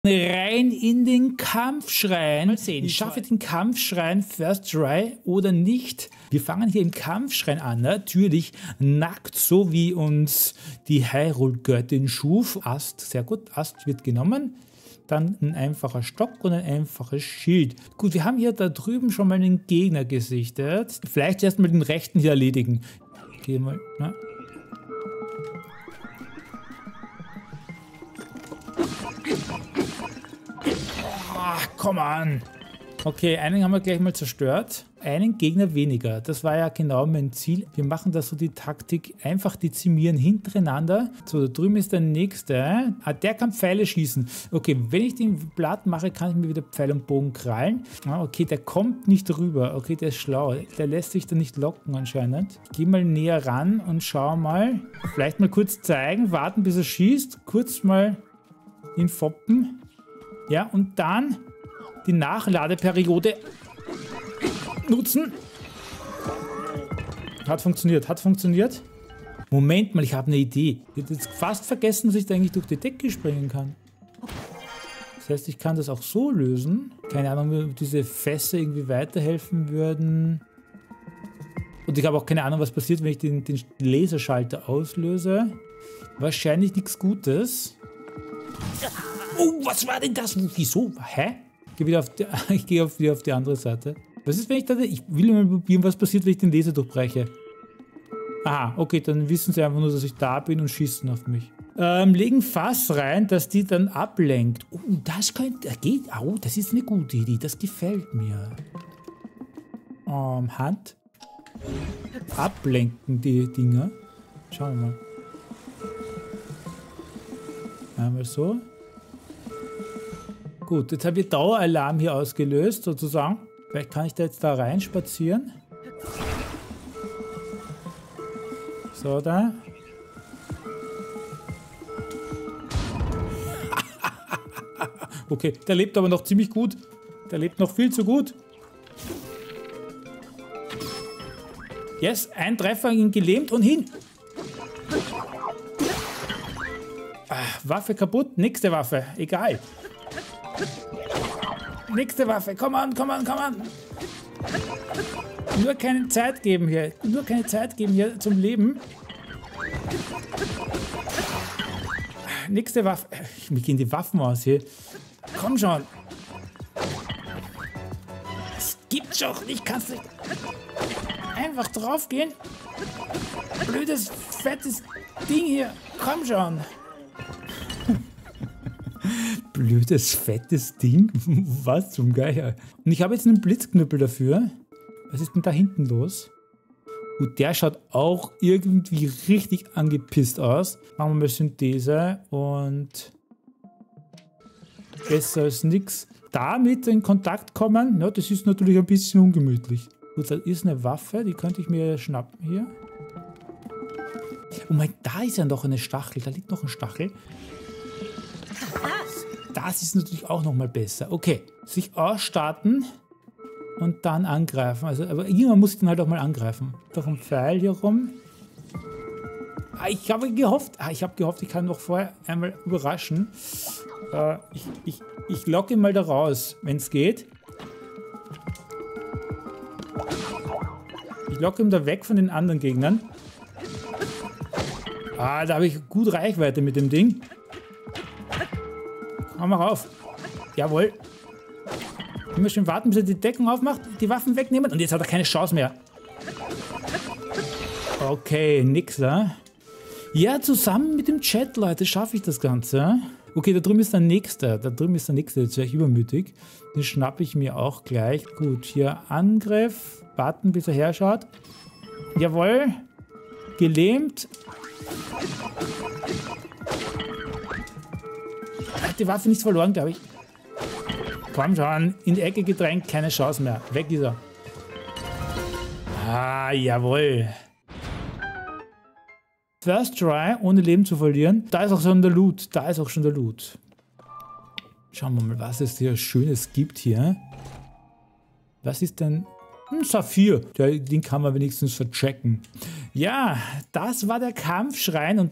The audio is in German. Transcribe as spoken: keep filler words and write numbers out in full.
Rein in den Kampfschrein. Mal sehen, ich schaffe den Kampfschrein First Try oder nicht. Wir fangen hier im Kampfschrein an, natürlich nackt, so wie uns die Hyrule-Göttin schuf. Ast, sehr gut, Ast wird genommen. Dann ein einfacher Stock und ein einfaches Schild. Gut, wir haben hier da drüben schon mal einen Gegner gesichtet. Vielleicht erst mal den rechten hier erledigen. Geh mal, na. Ach, komm an. Okay, einen haben wir gleich mal zerstört. Einen Gegner weniger. Das war ja genau mein Ziel. Wir machen da so die Taktik, einfach dezimieren hintereinander. So, da drüben ist der nächste. Ah, der kann Pfeile schießen. Okay, wenn ich den platt mache, kann ich mir wieder Pfeil und Bogen krallen. Ah, okay, der kommt nicht rüber. Okay, der ist schlau. Der lässt sich da nicht locken anscheinend. Ich gehe mal näher ran und schau mal. Vielleicht mal kurz zeigen, warten bis er schießt. Kurz mal ihn foppen. Ja, und dann die Nachladeperiode nutzen. Hat funktioniert, hat funktioniert. Moment mal, ich habe eine Idee. Ich hätte jetzt fast vergessen, dass ich da eigentlich durch die Decke springen kann. Das heißt, ich kann das auch so lösen. Keine Ahnung, ob diese Fässer irgendwie weiterhelfen würden. Und ich habe auch keine Ahnung, was passiert, wenn ich den, den Laserschalter auslöse. Wahrscheinlich nichts Gutes. Oh, was war denn das? Wieso? Hä? Ich gehe wieder auf die, ich gehe auf, wieder auf die andere Seite. Was ist, wenn ich da... Ich will mal probieren, was passiert, wenn ich den Laser durchbreche. Aha, okay, dann wissen sie einfach nur, dass ich da bin und schießen auf mich. Ähm, legen Fass rein, dass die dann ablenkt. Oh, das könnte... Geht... Oh, das ist eine gute Idee. Das gefällt mir. Ähm, Hand. Ablenken die Dinger. Schauen wir mal. Einmal so. Gut, jetzt habe ich Daueralarm hier ausgelöst, sozusagen. Vielleicht kann ich da jetzt da rein spazieren. So, da. Okay, der lebt aber noch ziemlich gut. Der lebt noch viel zu gut. Yes, ein Treffer, ihn gelähmt und hin. Ah, Waffe kaputt, nächste Waffe, egal. Nächste Waffe, komm an, komm an, komm an. Nur keine Zeit geben hier. Nur keine Zeit geben hier zum Leben. Nächste Waffe. Mir gehen die Waffen aus hier. Komm schon. Es gibt's doch nicht. Kannst du einfach drauf gehen? Blödes, fettes Ding hier. Komm schon. Blödes, fettes Ding? Was zum Geier? Und ich habe jetzt einen Blitzknüppel dafür. Was ist denn da hinten los? Gut, der schaut auch irgendwie richtig angepisst aus. Machen wir mal Synthese und besser als nix. Damit in Kontakt kommen, ja, das ist natürlich ein bisschen ungemütlich. Gut, da ist eine Waffe, die könnte ich mir schnappen hier. Oh mein, da ist ja noch eine Stachel, da liegt noch ein Stachel. Das ist natürlich auch nochmal besser. Okay, sich ausstarten und dann angreifen. Also, aber irgendwann muss ich dann halt auch mal angreifen. Doch ein Pfeil hier rum. Ah, ich habe gehofft, ah, ich habe gehofft, ich kann noch vorher einmal überraschen. Äh, ich, ich, ich locke ihn mal da raus, wenn es geht. Ich locke ihn da weg von den anderen Gegnern. Ah, da habe ich gut Reichweite mit dem Ding. Komm mal rauf. Jawohl. Immer schön warten, bis er die Deckung aufmacht, die Waffen wegnehmen und jetzt hat er keine Chance mehr. Okay, nix da. Ja, zusammen mit dem Chat, Leute, schaffe ich das Ganze. Okay, da drüben ist der Nächste. Da drüben ist der Nächste, jetzt wäre ich übermütig. Den schnappe ich mir auch gleich. Gut, hier Angriff. Warten, bis er herschaut. Jawohl. Gelähmt. Hat die Waffe nicht verloren, glaube ich. Komm schon, in die Ecke gedrängt, keine Chance mehr. Weg ist er. Ah, jawohl. First Try, ohne Leben zu verlieren. Da ist auch schon der Loot. Da ist auch schon der Loot. Schauen wir mal, was es hier Schönes gibt hier. Was ist denn... Ein Saphir. Den kann man wenigstens verchecken. Ja, das war der Kampfschrein und